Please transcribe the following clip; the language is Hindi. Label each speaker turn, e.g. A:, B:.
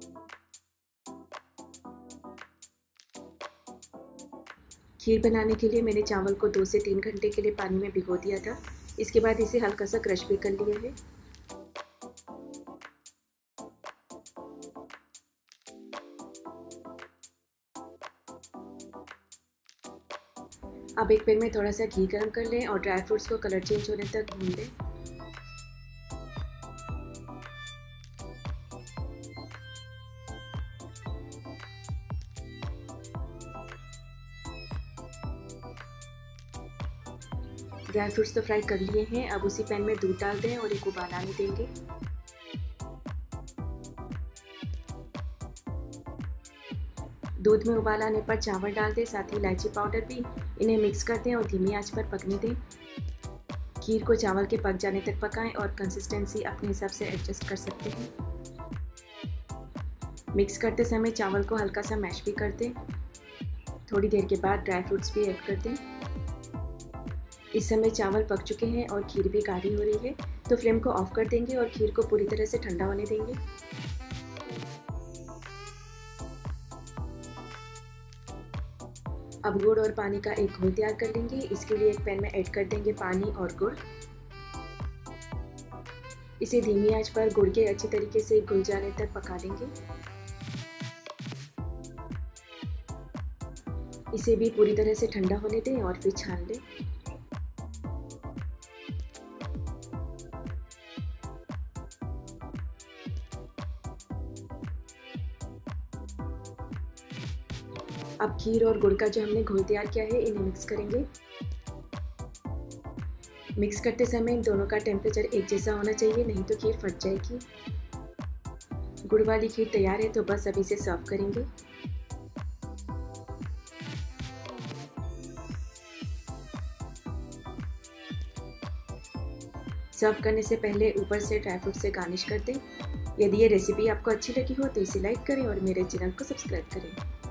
A: खीर बनाने के लिए मैंने चावल को 2 से 3 घंटे के लिए पानी में भिगो दिया था। इसके बाद इसे हल्का सा क्रश भी कर लिया है। अब एक पैन में थोड़ा सा घी गरम कर लें और ड्राई फ्रूट्स को कलर चेंज होने तक भून लें। ड्राई फ्रूट्स तो फ्राई कर लिए हैं। अब उसी पैन में दूध डाल दें और एक उबाल आने देंगे। दूध में उबाल आने पर चावल डाल दें, साथ ही इलायची पाउडर भी। इन्हें मिक्स कर दें और धीमी आंच पर पकने दें। खीर को चावल के पक जाने तक पकाएं और कंसिस्टेंसी अपने हिसाब से एडजस्ट कर सकते हैं। मिक्स करते समय चावल को हल्का सा मैश भी कर दें। थोड़ी देर के बाद ड्राई फ्रूट्स भी ऐड कर दें। इस समय चावल पक चुके हैं और खीर भी गाढ़ी हो रही है, तो फ्लेम को ऑफ कर देंगे और खीर को पूरी तरह से ठंडा होने देंगे। अब गुड़ और पानी का एक घोल तैयार कर लेंगे। इसके लिए एक पैन में ऐड कर देंगे पानी और गुड़। इसे धीमी आंच पर गुड़ के अच्छे तरीके से घुल जाने तक पका लेंगे। इसे भी पूरी तरह से ठंडा होने दें और फिर छान लें। अब खीर और गुड़ का जो हमने घोल तैयार किया है, इन्हें मिक्स करेंगे। मिक्स करते समय इन दोनों का टेम्परेचर एक जैसा होना चाहिए, नहीं तो खीर फट जाएगी। गुड़ वाली खीर तैयार है, तो बस अभी इसे सर्व करेंगे। सर्व करने से पहले ऊपर से ड्राई फ्रूट से गार्निश कर दें। यदि ये रेसिपी आपको अच्छी लगी हो तो इसे लाइक करें और मेरे चैनल को सब्सक्राइब करें।